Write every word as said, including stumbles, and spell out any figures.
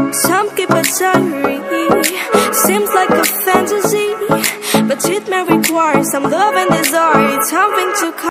Some keep a diary, seems like a fantasy, but it may require some love and desire. It's something to